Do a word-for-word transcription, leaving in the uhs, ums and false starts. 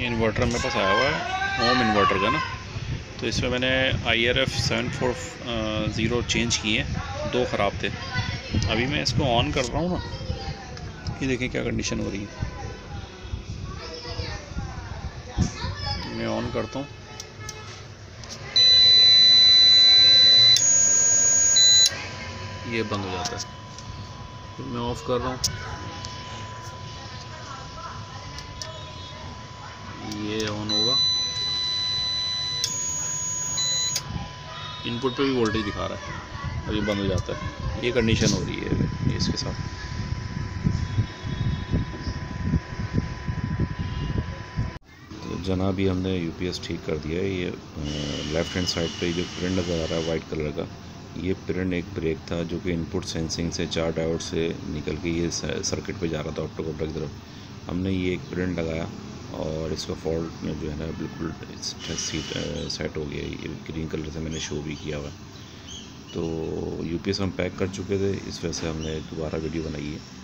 Inverter मेरे पास आया हुआ है, होम इन्वर्टर का ना। तो इसमें मैंने I R F seven four zero change किए हैं, दो ख़राब थे। अभी मैं इसको ऑन कर रहा हूँ ना, ये देखें क्या कंडीशन हो रही है। मैं ऑन करता हूँ, ये बंद हो जाता है। फिर मैं ऑफ़ कर रहा हूँ, ये ऑन होगा। इनपुट पे भी वोल्टेज दिखा रहा है, अभी बंद हो जाता है। ये कंडीशन हो रही है इसके साथ। तो जना भी हमने यूपीएस ठीक कर दिया है। ये लेफ़्ट हैंड साइड पे जो पिन नज़र आ रहा है वाइट कलर का, ये पिन एक ब्रेक था जो कि इनपुट सेंसिंग से चार डायोड से निकल के ये सर्किट पे जा रहा था ऑप्टोकॉप्टर की तरफ। हमने ये एक पिन लगाया और इसका फॉल्ट में जो है ना बिल्कुल सीट सेट हो गया। ये ग्रीन कलर से मैंने शो भी किया हुआ। तो यूपीएस हम पैक कर चुके थे, इस वजह से हमने दोबारा वीडियो बनाई है।